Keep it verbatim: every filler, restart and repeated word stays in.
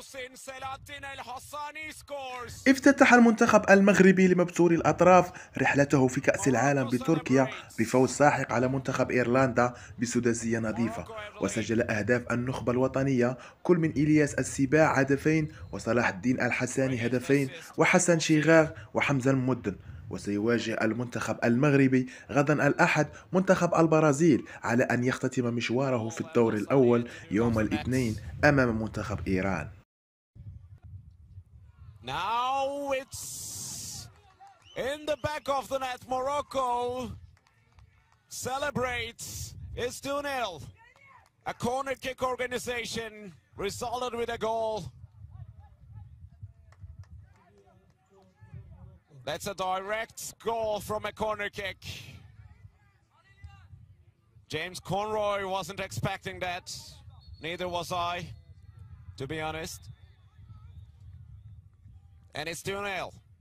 افتتح المنتخب المغربي لمبتوري الأطراف رحلته في كأس العالم بتركيا بفوز ساحق على منتخب إيرلندا بسداسية نظيفة، وسجل أهداف النخبة الوطنية كل من إلياس السباع هدفين، وصلاح الدين الحساني هدفين، وحسن شيغاغ وحمزة المدن. وسيواجه المنتخب المغربي غدا الأحد منتخب البرازيل على أن يختتم مشواره في الدور الأول يوم الاثنين أمام منتخب إيران. Now it's in the back of the net. Morocco celebrates. It's two nil. A corner kick organization resulted with a goal. That's a direct goal from a corner kick. James Conroy wasn't expecting that. Neither was I, to be honest. And it's two nil.